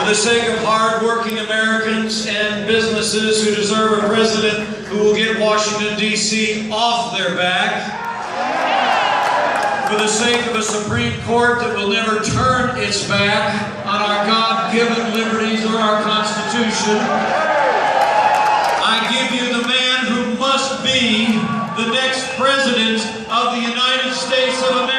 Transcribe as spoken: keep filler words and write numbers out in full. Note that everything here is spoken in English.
the sake of hard-working Americans and businesses who deserve a president who will get Washington, D C off their back, for the sake of a Supreme Court that will never turn its back on our God-given liberties or our Constitution, I give you the man who must be the next President of the United States of America.